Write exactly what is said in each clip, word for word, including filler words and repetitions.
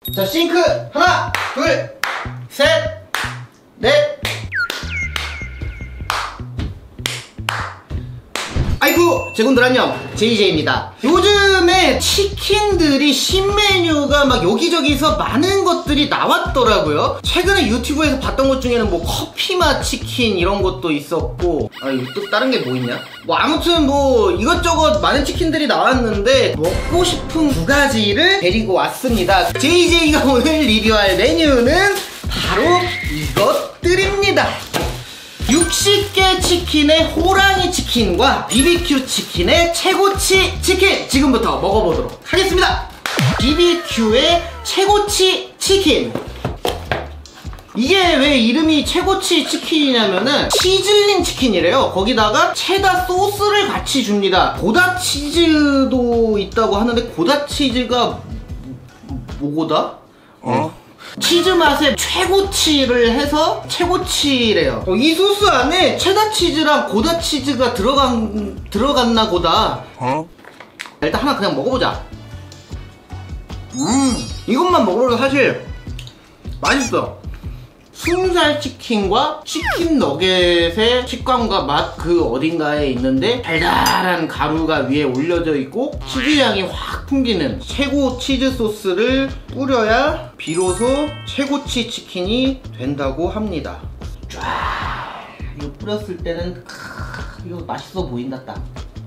자, 싱크 하나, 둘, 셋, 넷. 아이고, 제군들 안녕, 제이제이입니다. 요즘에 치킨들이 신메뉴가 막 여기저기서 많은 것들이 나왔더라고요. 최근에 유튜브에서 봤던 것 중에는 뭐 커피맛 치킨 이런 것도 있었고, 아, 또 다른 게 뭐 있냐? 뭐 아무튼 뭐 이것저것 많은 치킨들이 나왔는데 먹고 싶은 두 가지를 데리고 왔습니다. 제이제이가 오늘 리뷰할 메뉴는 바로 이것들입니다. 육십 개 치킨의 호랑이 치킨과 비비큐 치킨의 최고치 치킨, 지금부터 먹어보도록 하겠습니다. 비비큐의 최고치 치킨. 이게 왜 이름이 최고치 치킨이냐면은 치즐링 치킨이래요. 거기다가 체다 소스를 같이 줍니다. 고다 치즈도 있다고 하는데 고다 치즈가 뭐고다? 어? 치즈 맛에 최고치를 해서 최고치래요. 어, 이 소스 안에 체다 치즈랑 고다 치즈가 들어간, 들어갔나 보다. 어? 일단 하나 그냥 먹어보자. 음, 이것만 먹어도 사실 맛있어. 순살 치킨과 치킨 너겟의 식감과 맛 그 어딘가에 있는데 달달한 가루가 위에 올려져 있고 치즈 향이 확 풍기는 최고 치즈 소스를 뿌려야 비로소 최고치 치킨이 된다고 합니다. 쫙 이거 뿌렸을 때는 크, 이거 맛있어 보인다 딱.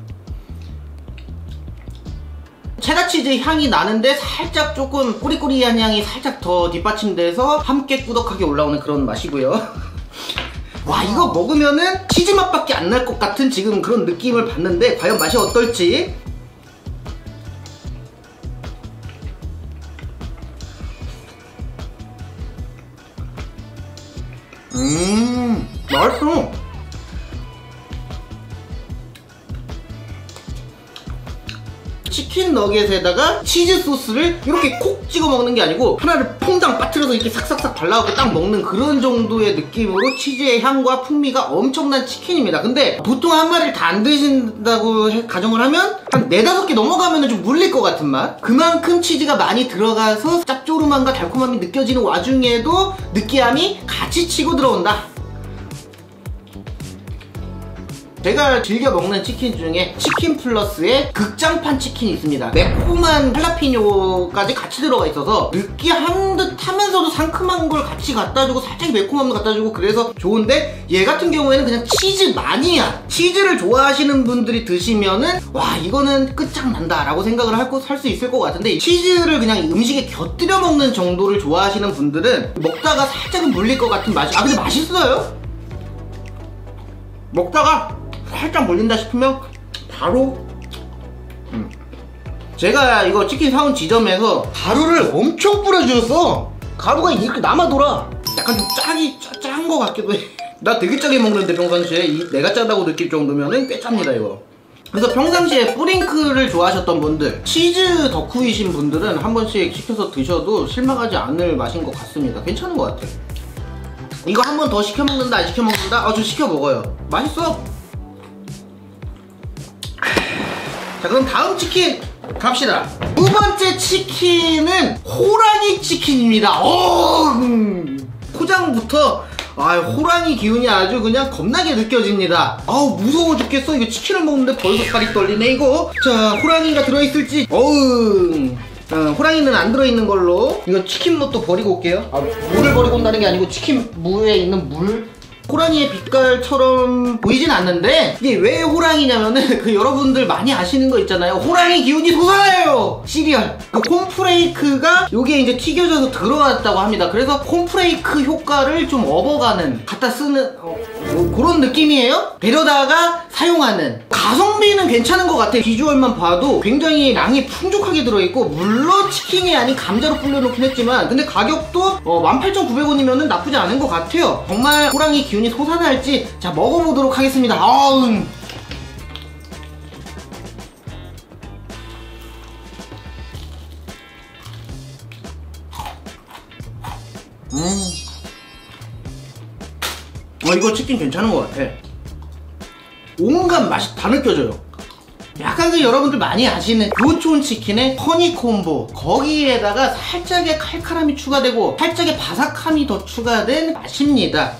체다치즈 향이 나는데 살짝 조금 꾸리꾸리한 향이 살짝 더 뒷받침돼서 함께 꾸덕하게 올라오는 그런 맛이고요. 와, 이거 먹으면은 치즈 맛밖에 안 날 것 같은 지금 그런 느낌을 받는데 과연 맛이 어떨지. 음, 맛있어. 치킨 너겟에다가 치즈 소스를 이렇게 콕 찍어 먹는 게 아니고 하나를 퐁당 빠뜨려서 이렇게 싹싹싹 발라갖고 딱 먹는 그런 정도의 느낌으로 치즈의 향과 풍미가 엄청난 치킨입니다. 근데 보통 한 마리를 다 안 드신다고 해, 가정을 하면 한 네다섯 개 넘어가면 좀 물릴 것 같은 맛? 그만큼 치즈가 많이 들어가서 짭조름함과 달콤함이 느껴지는 와중에도 느끼함이 같이 치고 들어온다. 제가 즐겨 먹는 치킨 중에 치킨 플러스의 극장판 치킨이 있습니다. 매콤한 할라피뇨까지 같이 들어가 있어서 느끼한 듯 하면서도 상큼한 걸 같이 갖다주고 살짝 매콤한 걸 갖다주고 그래서 좋은데, 얘 같은 경우에는 그냥 치즈 마니아, 치즈를 좋아하시는 분들이 드시면은 와, 이거는 끝장난다 라고 생각을 하고 살 수 있을 것 같은데, 치즈를 그냥 음식에 곁들여 먹는 정도를 좋아하시는 분들은 먹다가 살짝은 물릴 것 같은 맛이. 아, 근데 맛있어요. 먹다가 살짝 물린다 싶으면 바로 음. 제가 이거 치킨 사온 지점에서 가루를 엄청 뿌려주셨어. 가루가 이렇게 남아돌아. 약간 좀 짜기 짠 거 같기도 해. 나 되게 짜게 먹는데 평상시에 이 내가 짜다고 느낄 정도면은 꽤 짭니다 이거. 그래서 평상시에 뿌링클을 좋아하셨던 분들, 치즈 덕후이신 분들은 한 번씩 시켜서 드셔도 실망하지 않을 맛인 것 같습니다. 괜찮은 것 같아. 이거 한 번 더 시켜 먹는다 안 시켜 먹는다? 아, 저 시켜 먹어요. 맛있어. 자, 그럼 다음 치킨 갑시다. 두 번째 치킨은 호랑이 치킨입니다. 오, 음. 포장부터 아, 호랑이 기운이 아주 그냥 겁나게 느껴집니다. 아우, 무서워 죽겠어. 이거 치킨을 먹는데 벌써 살이 떨리네 이거. 자, 호랑이가 들어있을지. 어우, 어, 호랑이는 안 들어있는 걸로. 이거 치킨 무도 버리고 올게요. 아, 물을 버리고 온다는 게 아니고 치킨 무에 있는 물. 호랑이의 빛깔처럼 보이진 않는데 이게 왜 호랑이냐면은 그 여러분들 많이 아시는 거 있잖아요. 호랑이 기운이 솟아나요! 시리얼. 그 콘프레이크가 요게 이제 튀겨져서 들어갔다고 합니다. 그래서 콘프레이크 효과를 좀 업어가는, 갖다 쓰는 어, 뭐 그런 느낌이에요. 데려다가 사용하는. 가성비는 괜찮은 것 같아요. 비주얼만 봐도 굉장히 양이 풍족하게 들어있고, 물론 치킨이 아닌 감자로 불려놓긴 했지만 근데 가격도 어, 만 팔천구백 원이면 나쁘지 않은 것 같아요. 정말 호랑이 기운 이 솟아날지 자 먹어보도록 하겠습니다. 아우. 음. 어, 이거 치킨 괜찮은 것 같아. 온갖 맛이 다 느껴져요. 약간 그 여러분들 많이 아시는 교촌 치킨의 허니 콤보, 거기에다가 살짝의 칼칼함이 추가되고 살짝의 바삭함이 더 추가된 맛입니다.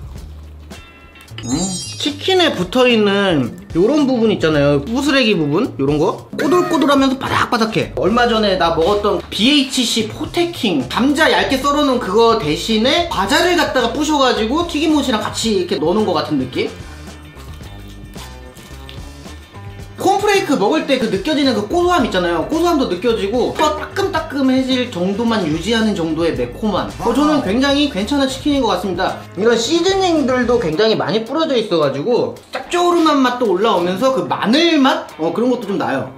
음, 치킨에 붙어있는 요런 부분 있잖아요, 부스레기 부분, 요런거 꼬들꼬들하면서 바삭바삭해. 얼마 전에 나 먹었던 비에이치씨 포테킹 감자 얇게 썰어놓은 그거 대신에 과자를 갖다가 부셔가지고 튀김옷이랑 같이 이렇게 넣어놓은 것 같은 느낌? 콘프레이크 먹을 때 그 느껴지는 그 고소함 있잖아요, 고소함도 느껴지고 또 따끔따끔해질 정도만 유지하는 정도의 매콤함. 어, 저는 굉장히 괜찮은 치킨인 것 같습니다. 이런 시즈닝들도 굉장히 많이 뿌려져 있어가지고 짭조름한 맛도 올라오면서 그 마늘 맛? 어, 그런 것도 좀 나요.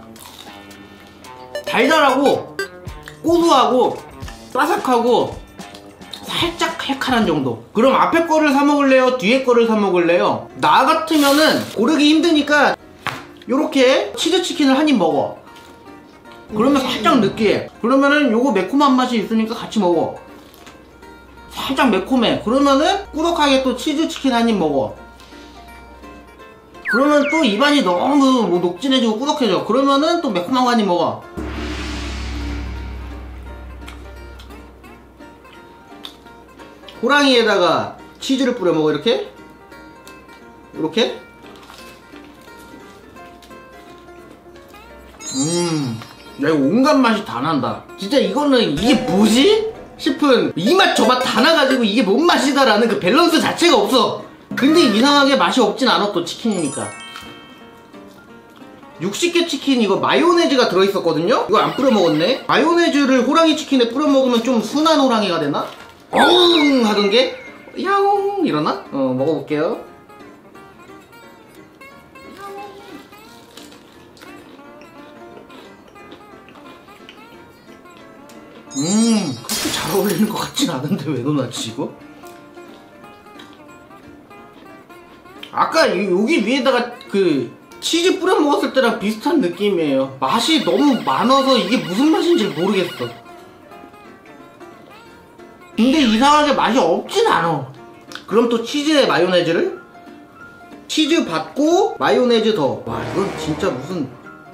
달달하고 고소하고 바삭하고 살짝 칼칼한 정도. 그럼 앞에 거를 사 먹을래요? 뒤에 거를 사 먹을래요? 나 같으면은 고르기 힘드니까 요렇게 치즈치킨을 한 입 먹어. 그러면 살짝 느끼해. 그러면은 요거 매콤한 맛이 있으니까 같이 먹어. 살짝 매콤해. 그러면은 꾸덕하게 또 치즈치킨 한 입 먹어. 그러면 또 입안이 너무 뭐 녹진해지고 꾸덕해져. 그러면은 또 매콤한 거 한 입 먹어. 호랑이에다가 치즈를 뿌려 먹어. 이렇게 이렇게. 음, 야, 이거 온갖 맛이 다 난다. 진짜 이거는 이게 뭐지? 싶은 이 맛 저 맛 다 나가지고 이게 뭔 맛이다라는 그 밸런스 자체가 없어. 근데 이상하게 맛이 없진 않아. 또 치킨이니까. 육식계 치킨 이거 마요네즈가 들어있었거든요? 이거 안 뿌려 먹었네? 마요네즈를 호랑이 치킨에 뿌려 먹으면 좀 순한 호랑이가 되나? 어웅 하던 게 야옹 이러나? 어, 먹어볼게요. 음, 그렇게 잘 어울리는 것 같진 않은데 왜 넣어놨지 이거? 아까 여기 위에다가 그 치즈 뿌려 먹었을 때랑 비슷한 느낌이에요. 맛이 너무 많아서 이게 무슨 맛인지 모르겠어. 근데 이상하게 맛이 없진 않아. 그럼 또 치즈에 마요네즈를? 치즈 받고 마요네즈 더. 와, 이건 진짜 무슨...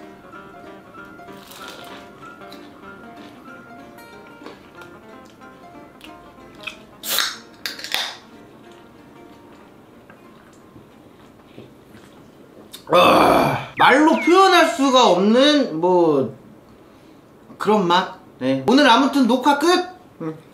아, 말로 표현할 수가 없는 뭐 그런 맛. 네. 오늘 아무튼 녹화 끝. 응.